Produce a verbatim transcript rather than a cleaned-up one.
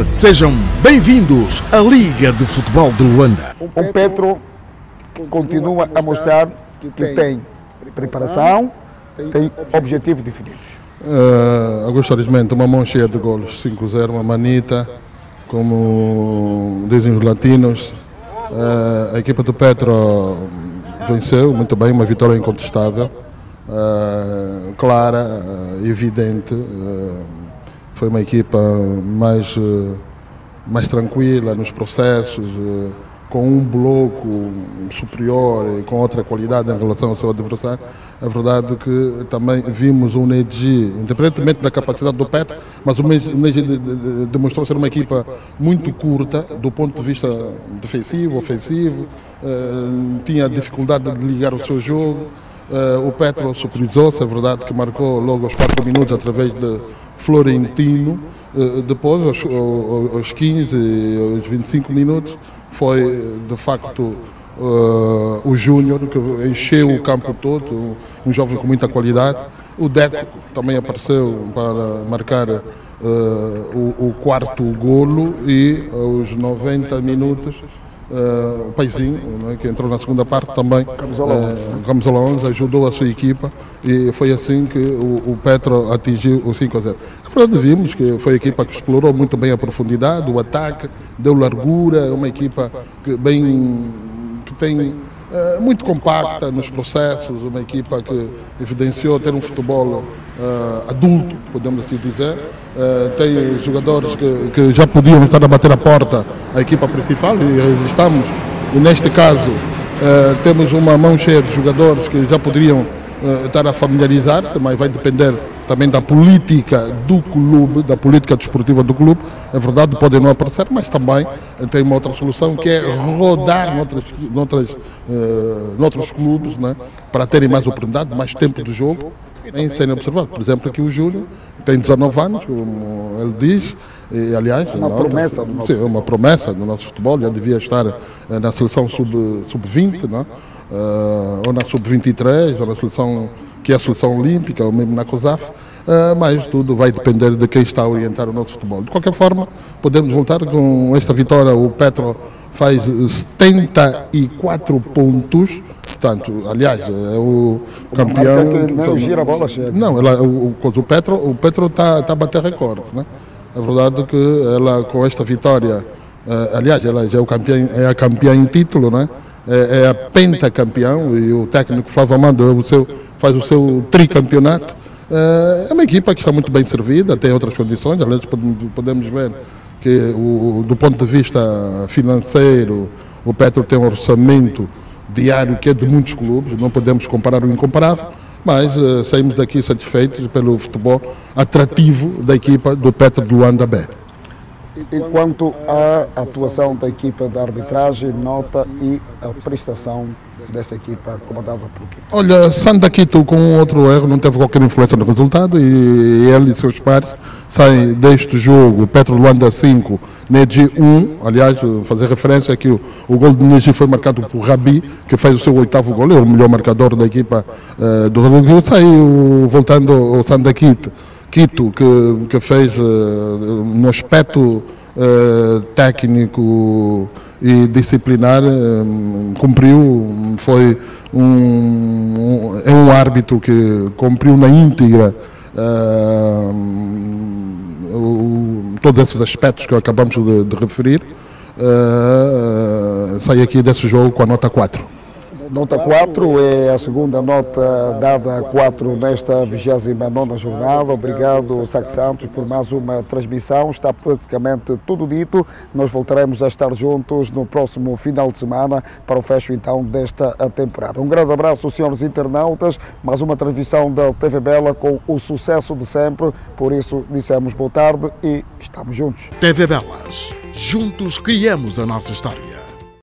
Sejam bem-vindos à Liga de Futebol de Luanda. O Petro continua a mostrar que tem preparação, tem objetivos definidos. Uh, Augusto Arismento, uma mão cheia de golos, cinco a zero, uma manita, como dizem os latinos. Uh, a equipa do Petro venceu muito bem, uma vitória incontestável, uh, clara, uh, evidente. Uh, foi uma equipa mais, uh, mais tranquila nos processos, uh, com um bloco superior e com outra qualidade em relação ao seu adversário. É verdade que também vimos o Neji, independentemente da capacidade do Petro, mas o Neji demonstrou ser uma equipa muito curta do ponto de vista defensivo, ofensivo, uh, tinha dificuldade de ligar o seu jogo. Uh, o Petro superiorizou-se, é verdade que marcou logo aos quatro minutos através de Florentino. Uh, depois, aos, aos quinze e aos vinte e cinco minutos, foi de facto uh, o Júnior que encheu o campo todo, um jovem com muita qualidade. O Deco também apareceu para marcar uh, o, o quarto golo e aos noventa minutos Uh, o Paizinho, né, que entrou na segunda parte também, Camisola onze, ajudou a sua equipa e foi assim que o, o Petro atingiu o cinco a zero. Na verdade, vimos que foi a equipa que explorou muito bem a profundidade, o ataque, deu largura, uma equipa que, bem, que tem uh, muito compacta nos processos, uma equipa que evidenciou ter um futebol uh, adulto, podemos assim dizer. Uh, tem jogadores que, que já podiam estar a bater a porta à equipa principal e estamos, e neste caso uh, temos uma mão cheia de jogadores que já poderiam uh, estar a familiarizar-se, mas vai depender também da política do clube, da política desportiva do clube. É verdade, podem não aparecer, mas também tem uma outra solução que é rodar noutras, noutras, uh, noutros clubes, né, para terem mais oportunidade, mais tempo de jogo em serem observados. Por exemplo, aqui o Júnior tem dezanove anos, como ele diz, e aliás, uma promessa, do nosso sim, uma promessa do nosso futebol, já devia estar uh, na seleção sub vinte, né? uh, ou na sub vinte e três, ou na seleção que é a seleção olímpica, ou mesmo na COSAF, uh, mas tudo vai depender de quem está a orientar o nosso futebol. De qualquer forma, podemos voltar com esta vitória. O Petro faz setenta e quatro pontos. Portanto, aliás, é o campeão. Que não gira a bola chega. Não, ela, o, o Petro o Petro está tá a bater recorde, né? É verdade que ela, com esta vitória, uh, aliás, ela já é, o campeão, é a campeã em título, né? É, é a pentacampeão, e o técnico Flávio Amado é o seu, faz o seu tricampeonato. Uh, é uma equipa que está muito bem servida, tem outras condições. Aliás, podemos ver que, o, do ponto de vista financeiro, o Petro tem um orçamento diário que é de muitos clubes, não podemos comparar o incomparável, mas uh, saímos daqui satisfeitos pelo futebol atrativo da equipa do Petro de Luanda B. E quanto à atuação da equipa da arbitragem, nota e a prestação desta equipa comandada por Quito? Olha, Sanda Quito, com outro erro, não teve qualquer influência no resultado, e ele e seus pares saem deste jogo. Petro Luanda cinco, Neji um. Aliás, fazer referência que o, o gol de Neji foi marcado por Rabi, que fez o seu oitavo gol, é o melhor marcador da equipa uh, do Rio. Saiu voltando ao Sanda Quito, Quito que, que fez uh, no aspecto uh, técnico e disciplinar, um, cumpriu, foi um, um, é um árbitro que cumpriu na íntegra uh, o, todos esses aspectos que acabamos de, de referir. Uh, sai aqui desse jogo com a nota quatro. Nota quatro é a segunda nota dada a quatro nesta vigésima nona jornada. Obrigado, Sac Santos, por mais uma transmissão. Está praticamente tudo dito. Nós voltaremos a estar juntos no próximo final de semana para o fecho então desta temporada. Um grande abraço, senhores internautas. Mais uma transmissão da T V Bela com o sucesso de sempre. Por isso, dissemos boa tarde e estamos juntos. T V Belas. Juntos criamos a nossa história.